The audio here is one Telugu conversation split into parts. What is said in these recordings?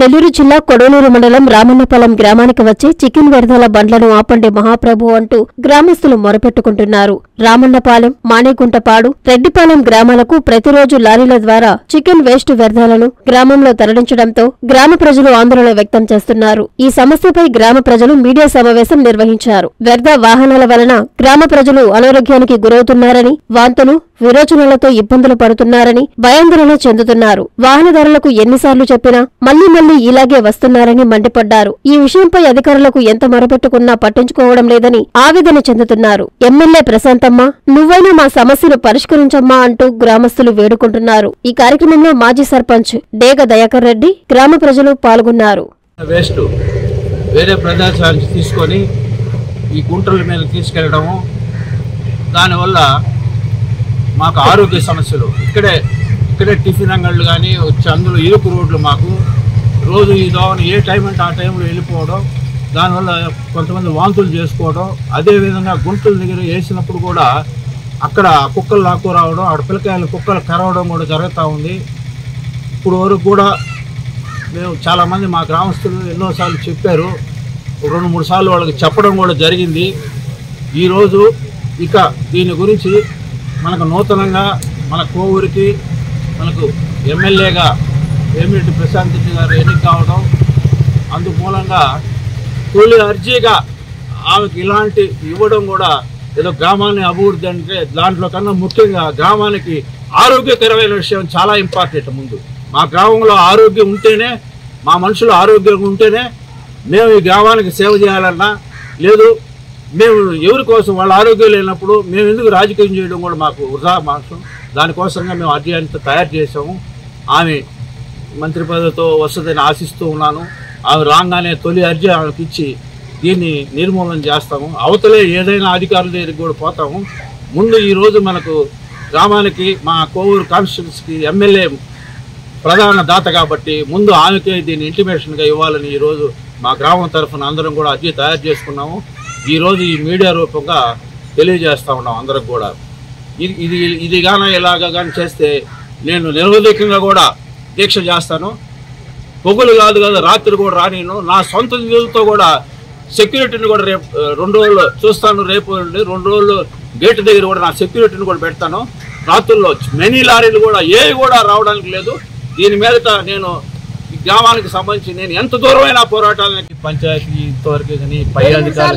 నెల్లూరు జిల్లా కొడవలూరు మండలం రామన్నపాలెం గ్రామానికి వచ్చి చికెన్ వ్యర్థాల బండ్లను ఆపండి మహాప్రభు అంటూ గ్రామస్తులు మొరపెట్టుకుంటున్నారు. రామన్నపాలెం, మానేగుంటపాడు, రెడ్డిపాలెం గ్రామాలకు ప్రతిరోజు లారీల ద్వారా చికెన్ వేస్ట్ వ్యర్థాలను గ్రామంలో తరలించడంతో గ్రామ ప్రజలు ఆందోళన వ్యక్తం చేస్తున్నారు. ఈ సమస్యపై గ్రామ ప్రజలు మీడియా సమావేశం నిర్వహించారు. వ్యర్థ వాహనాల వలన గ్రామ ప్రజలు అనారోగ్యానికి గురవుతున్నారని, వాంతులు, విరోచనాలతో ఇబ్బందులు పడుతున్నారని భయాందోళన చెందుతున్నారు. వాహనదారులకు ఎన్నిసార్లు చెప్పినా మళ్లీ ఇలాగే వస్తున్నారని మండిపడ్డారు. ఈ విషయంపై అధికారులకు ఎంత మొరపెట్టుకున్నా పట్టించుకోవడం లేదని ఆవేదన చెందుతున్నారు. ఎమ్మెల్యే ప్రశాంతమ్మ, నువ్వైనా మా సమస్యను పరిష్కరించమ్మా అంటూ గ్రామస్తులు వేడుకుంటున్నారు. ఈ కార్యక్రమంలో మాజీ సర్పంచ్ డేగ దయాకర్ రెడ్డి, గ్రామ ప్రజలు పాల్గొన్నారు. వేరే ప్రదేశానికి తీసుకొని ఈ గుంటల మీద తీసుకెళ్లడము, దానివల్ల మాకు ఆరోగ్య సమస్యలు ఇక్కడే టిఫిన్ అంగళ్ళు కానీ వచ్చి అందులో ఇరుకు రోడ్లు, మాకు రోజు ఈ దోవన ఏ టైం అంటే ఆ టైంలో వెళ్ళిపోవడం, దానివల్ల కొంతమంది వాంతులు చేసుకోవడం, అదేవిధంగా గుంటల దగ్గర వేసినప్పుడు కూడా అక్కడ కుక్కలు లాక్కు రావడం, అక్కడ పిల్లకాయలు కుక్కలు కరవడం కూడా జరుగుతూ ఉంది. ఇప్పుడు వరకు కూడా మేము చాలామంది మా గ్రామస్తులు ఎన్నోసార్లు చెప్పారు, 2-3 సార్లు వాళ్ళకి చెప్పడం కూడా జరిగింది. ఈరోజు ఇక దీని గురించి మనకు నూతనంగా మన కోవూరికి మనకు ఎమ్మెల్యేగా వేమిరెడ్డి ప్రశాంత్ రెడ్డి గారు ఎన్నిక కావడం, అందుమూలంగా తొలి అర్జీగా ఆమెకు ఇలాంటి ఇవ్వడం కూడా ఏదో గ్రామాన్ని అభివృద్ధి అంటే దాంట్లో కన్నా ముఖ్యంగా గ్రామానికి ఆరోగ్యకరమైన విషయం చాలా ఇంపార్టెంట్. ముందు మా గ్రామంలో ఆరోగ్యం ఉంటేనే, మా మనుషులు ఆరోగ్యంగా ఉంటేనే మేము ఈ గ్రామానికి సేవ చేయాలన్నా, లేదు మేము ఎవరి కోసం వాళ్ళ ఆరోగ్యం లేనప్పుడు మేము ఎందుకు రాజకీయం చేయడం కూడా మాకు వృధా మాసం. దానికోసంగా మేము అర్జీ అంతా తయారు చేసాము. ఆమె మంత్రి పదవితో వస్తుందని ఆశిస్తూ ఉన్నాను. ఆమె రాగానే తొలి అర్జీ ఆమెకి ఇచ్చి దీన్ని నిర్మూలన చేస్తాము. అవతలే ఏదైనా అధికారుల దగ్గరికి కూడా పోతాము. ముందు ఈరోజు మనకు గ్రామానికి మా కోవూరు కాన్స్టిట్యున్సీకి ఎమ్మెల్యే ప్రధాన దాత కాబట్టి ముందు ఆమెకే దీన్ని ఇంటిమేషన్గా ఇవ్వాలని ఈరోజు మా గ్రామం తరఫున అందరం కూడా అర్జీ తయారు చేసుకున్నాము. ఈరోజు ఈ మీడియా రూపంగా తెలియజేస్తూ ఉన్నాం అందరికి కూడా. ఇది కానీ ఇలాగా కానీ చేస్తే నేను నిరవధికంగా కూడా దీక్ష చేస్తాను. పొగులు కాదు కదా, రాత్రి కూడా రానిను. నా సొంత నిధులతో కూడా సెక్యూరిటీని కూడా రేపు 2 రోజులు చూస్తాను. రేపు 2 రోజులు గేట్ దగ్గర కూడా నా సెక్యూరిటీని కూడా పెడతాను. రాత్రుల్లో మెనీ లారీలు కూడా ఏవి కూడా రావడానికి లేదు. దీని మీదట నేను ఈ గ్రామానికి సంబంధించి నేను ఎంత దూరమైనా పోరాటాలకి పంచాయతీ ఇంతవరకు కానీ పై అధికారులు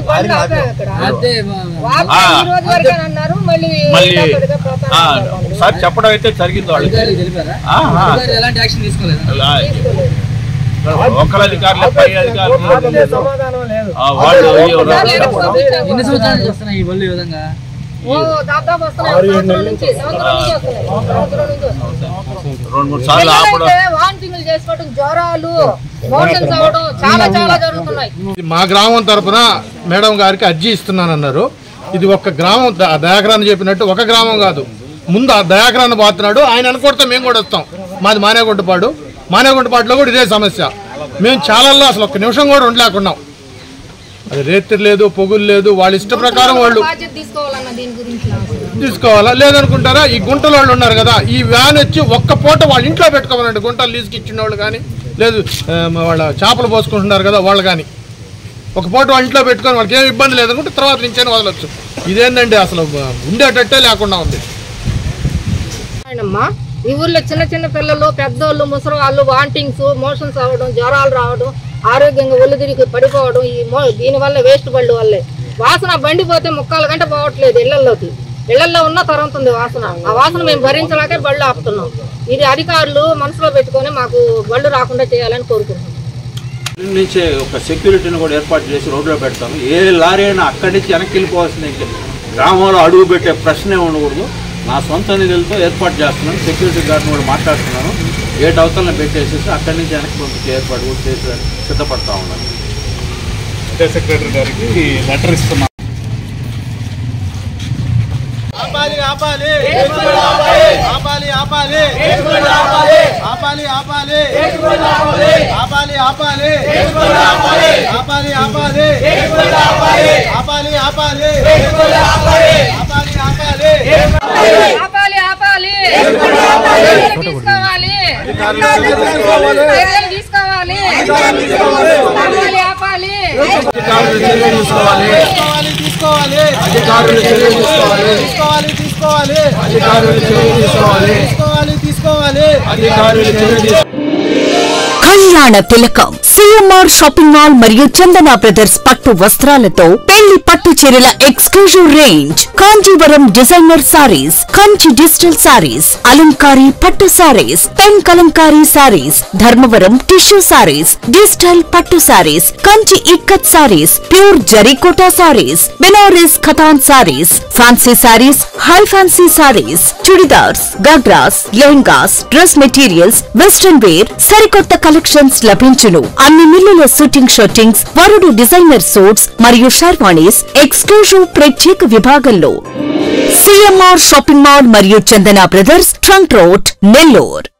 మళ్ళీ ఒకసారి చెప్పడం అయితే జరిగింది. వాళ్ళు ఒక్కల అధికారులు పై అధికారులు వాళ్ళు 2-3 సార్లు మా గ్రామం తరఫున మేడం గారికి అర్జీ ఇస్తున్నానన్నారు. ఇది ఒక గ్రామం, దయాకరాన్ని చెప్పినట్టు ఒక గ్రామం కాదు, ముందు ఆ దయాకరాన్ని పోతున్నాడు. ఆయన అనుకుంటే మేము కూడా వస్తాం. మాది మానేగుంటపాడులో కూడా ఇదే సమస్య. మేము చాలల్లో అసలు ఒక్క నిమిషం కూడా ఉండలేకున్నాం. అది రేత్రి లేదు, పొగులు లేదు, వాళ్ళ ఇష్ట ప్రకారం వాళ్ళు తీసుకోవాలా లేదనుకుంటారా? ఈ గుంటల వాళ్ళు ఉన్నారు కదా, ఈ వ్యాన్ వచ్చి ఒక్క పూట వాళ్ళ ఇంట్లో పెట్టుకోవాలండి. గుంటలు లీజుకి ఇచ్చిన వాళ్ళు కానీ, లేదు వాళ్ళ చేపలు పోసుకుంటున్నారు కదా వాళ్ళు కానీ, ఒక పూట వాళ్ళ ఇంట్లో పెట్టుకొని వాళ్ళకి ఏమి ఇబ్బంది లేదనుకుంటే తర్వాత నుంచే వదలొచ్చు. ఇదేంటండి అసలు ఉండేటట్టే లేకుండా ఉంది. ఈ ఊర్లో చిన్న పిల్లలు, పెద్దోళ్ళు, ముసలి వాళ్ళు వాంటింగ్స్, మోషన్స్ అవ్వడం, జ్వరాలు రావడం, ఆరోగ్యంగా ఒళ్ళు తిరిగి పడిపోవడం, దీనివల్ల వేస్ట్ బళ్ళు వల్లే. వాసన బండి పోతే 3/4 గంట పోవట్లేదు ఇళ్లలోకి. ఇళ్లలో ఉన్న తరంతుంది వాసన. ఆ వాసన మేము భరించలేకే బళ్ళు ఆపుతున్నాం. ఇది అధికారులు మనసులో పెట్టుకొని మాకు బళ్ళు రాకుండా చేయాలని కోరుకుంటున్నాం. నుంచే ఒక సెక్యూరిటీని కూడా ఏర్పాటు చేసి రోడ్లో పెడతాము. ఏ లారీ అయినా అక్కడి నుంచి వెనక్కి వెళ్ళిపోవాల్సింది. గ్రామంలో అడుగు పెట్టే ప్రశ్నే ఉండకూడదు. నా సొంత నిధులతో ఏర్పాటు చేస్తున్నాను. సెక్యూరిటీ గార్డ్ని కూడా మాట్లాడుతున్నాను. గేట్ అవతలను పెట్టేసేసి అక్కడి నుంచి వెనక్కి పంపించే ఏర్పాటు కూడా చేసి సిద్ధపడతా ఉన్నాను. సెక్రటరీ గారికి లెటర్ ఇస్తున్నాను. ఆపాలి ఆపాలి ఆపాలి ఆపాలి ఆపాలి ఆపాలి ఆపాలి ఆపాలి ఆపాలి ఆపాలి ఆపాలి ఆపాలి ఆపాలి ఆపాలి తీసుకోవాలి. ఆపాలి. కళ్యాణ తిలకం సిఎంఆర్ షాపింగ్ మాల్ మరియు చందన బ్రదర్స్ పట్టు వస్త్రాలతో పెళ్లి పట్టు చీరల exclusive range, Kanjeevaram designer sarees, Kanchi digital sarees, అలంకారీ పట్టు sarees, pen Kalamkari sarees, Dharmavaram tissue sarees, digital పట్టు సారీస్, కంచి ఇక్కత్ సారీస్, ప్యూర్ జరీకోటా sarees, Benaras Katan sarees, fancy sarees, high fancy sarees, churidars, ghagras, lehengas, dress materials, western wear, సరికొత్త కలెక్షన్స్ లభించును. అన్ని మిల్లుల షూటింగ్ షర్టింగ్స్, వరుడు డిజైనర్ సూట్స్ మరియు షర్వాణీస్ ఎక్స్క్లూజివ్ ప్రత్యేక విభాగంలో. సిఎంఆర్ షాపింగ్ మాల్ మరియు Chandana brothers, trunk road, Nellore.